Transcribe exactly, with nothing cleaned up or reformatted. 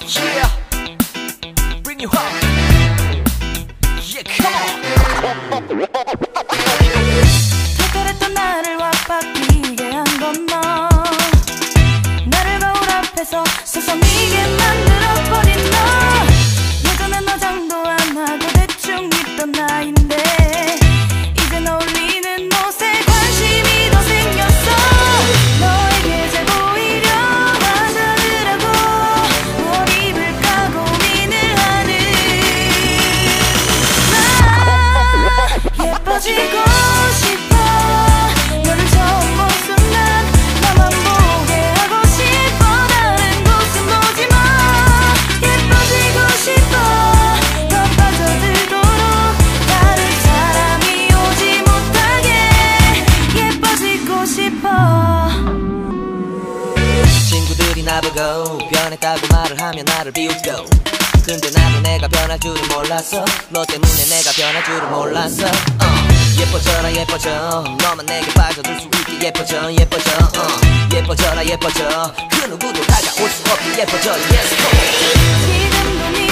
Yeah, bring you home. Yeah, come on. 특별했던 나를 왁박이게 한 건 너. 나를 거울 앞에서 서성이게 만들어버린 너. 예전엔 화장도 안 하고 대충 입던 나인데 이젠 어울리는 옷에 관심이 더 생겼어. 너에게 잘 보이려 화장을 하고 뭘 입을까 고민을 하는 나. 예뻐지고 싶어. 너를 처음 본 순간 나만 보게 하고 싶어. 다른 곳은 보지 마. 예뻐지고 싶어. 더 빠져들도록 다른 사람이 오지 못하게 예뻐지고 싶어. 친구들이 나보고 변했다고 말을 하면 나를 비웃고, 근데 나도 내가 변할 줄은 몰랐어. 너 때문에 내가 변할 줄은 몰랐어. uh. 예뻐져라 예뻐져. 너만 내게 빠져들 수 있게 예뻐져 예뻐져. uh. 예뻐져라 예뻐져. 그 누구도 다가올 수 없게 예뻐져. Yes, come on. 지금도 네